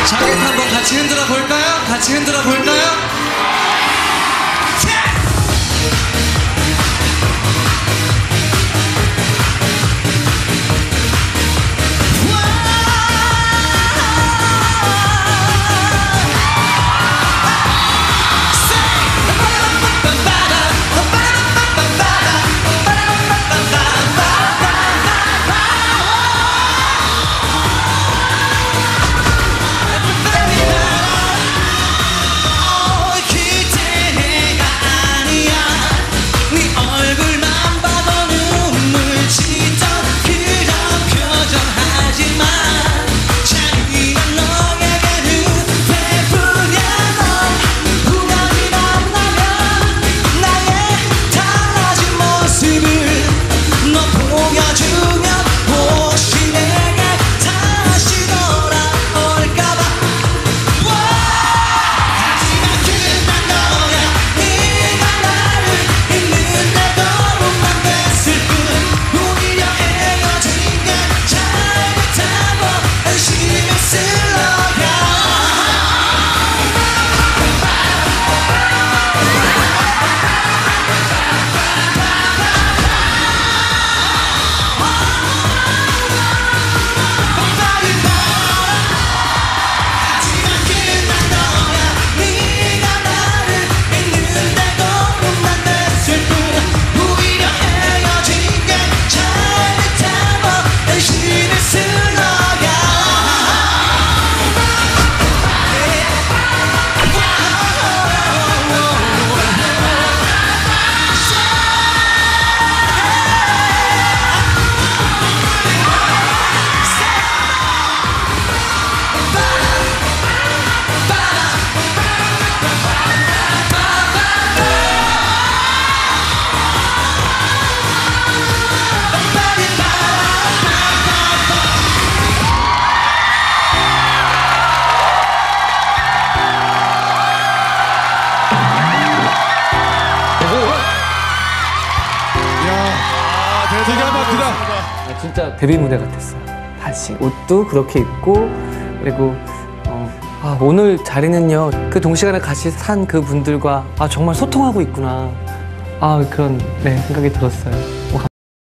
자켓 한번 같이 흔들어 볼까요? 같이 흔들어 볼까요? 기가 막히다. 진짜 데뷔 무대 같았어요. 다시 옷도 그렇게 입고 그리고 오늘 자리는요 그 동시간에 같이 산 그 분들과 정말 소통하고 있구나 그런 생각이 들었어요.